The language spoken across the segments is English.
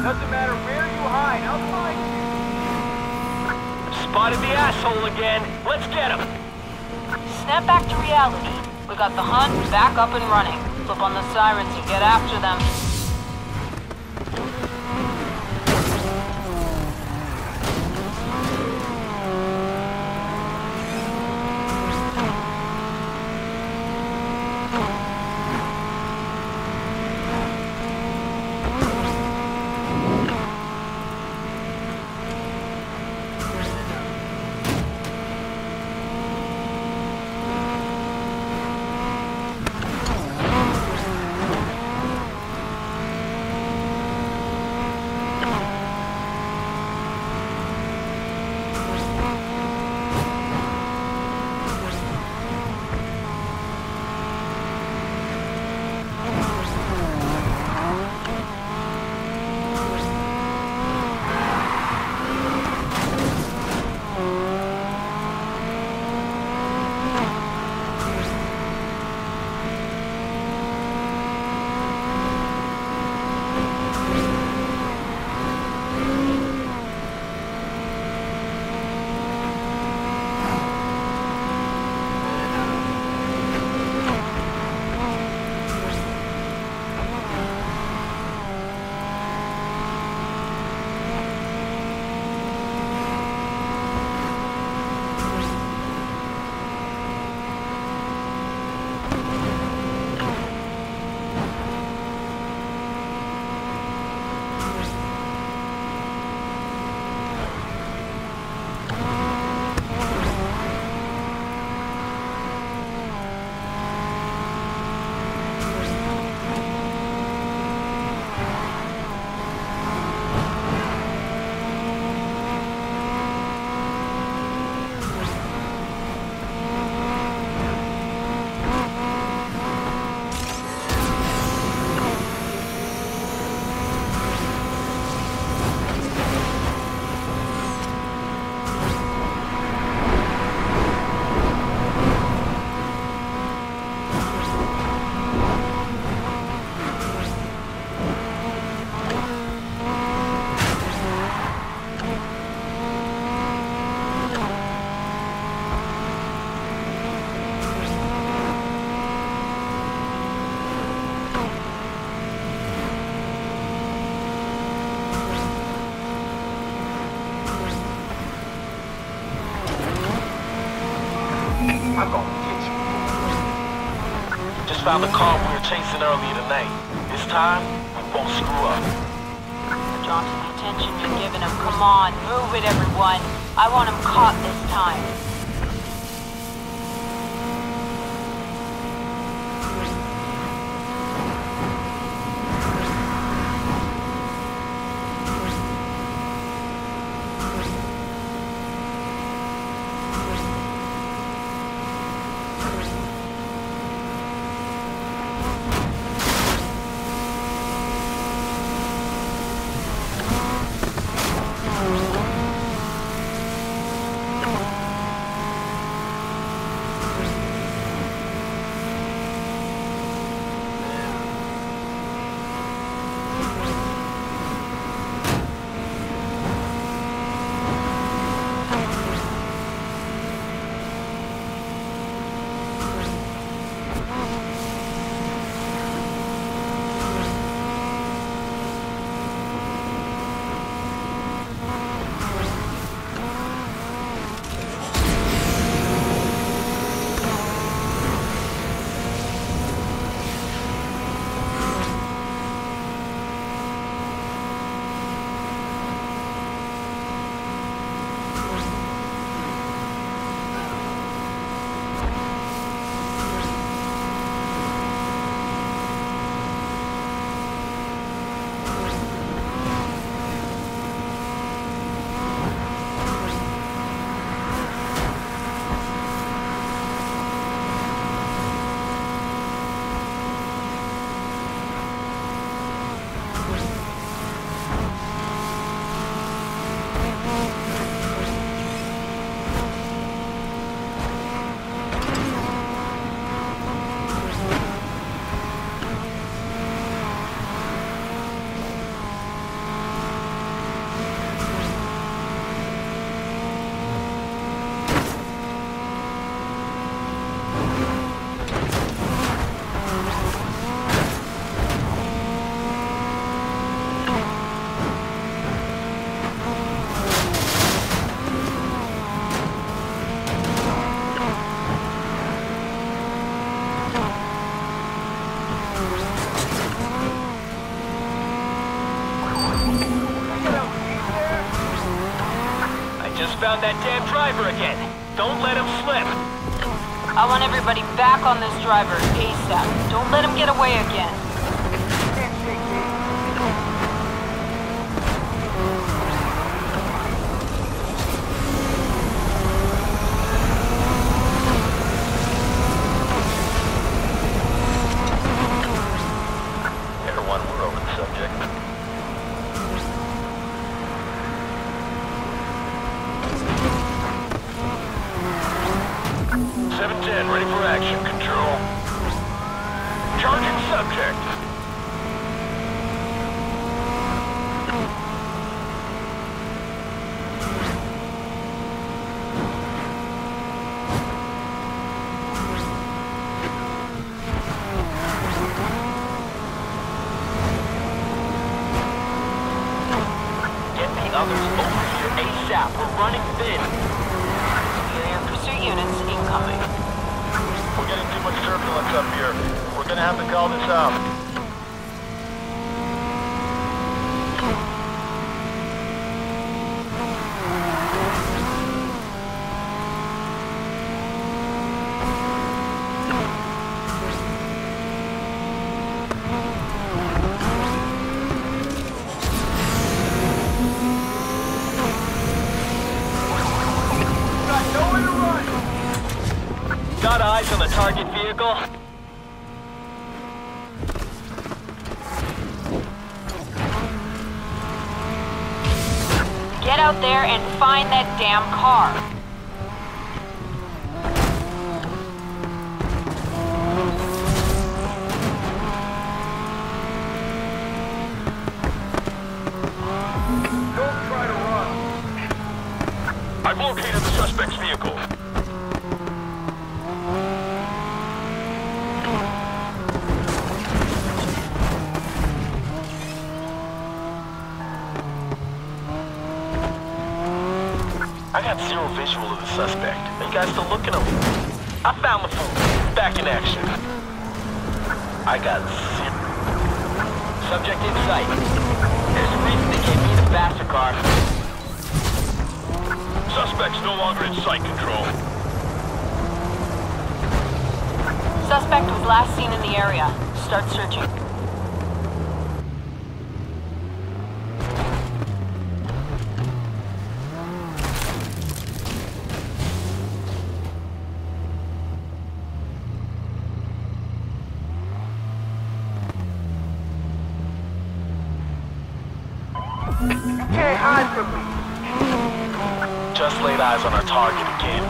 Doesn't matter where you hide, I'll find you. Spotted the asshole again. Let's get him. Snap back to reality. We got the hunt back up and running. Flip on the sirens and get after them. Just found the car we were chasing earlier tonight. This time, we won't screw up. Johnson, the attention you're giving him. Come on, move it, everyone. I want him caught this time. found that damn driver again. Don't let him slip. I want everybody back on this driver ASAP. Don't let him get away again. Air 1, we're over the subject. 710, ready for action, Control. Charging subject. Get the others over here ASAP. We're running thin. Superior pursuit units incoming. We're getting too much turbulence up here. We're gonna have to call this out. Got nowhere to run. Got eyes on the target vehicle. Get out there and find that damn car. Don't try to run. I've located the suspect's vehicle. I got zero visual of the suspect. Are you guys still looking at him? I found the fool. Back in action. I got zero. Subject in sight. There's a reason they gave me the faster car. Suspect's no longer in sight, Control. Suspect was last seen in the area. Start searching. You can't hide from me. Just laid eyes on our target again.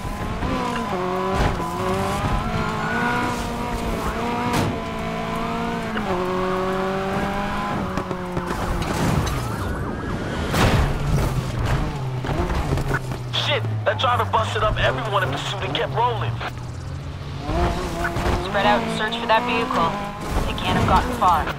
Shit! That driver busted up everyone in pursuit and kept rolling. Spread out and search for that vehicle. They can't have gotten far.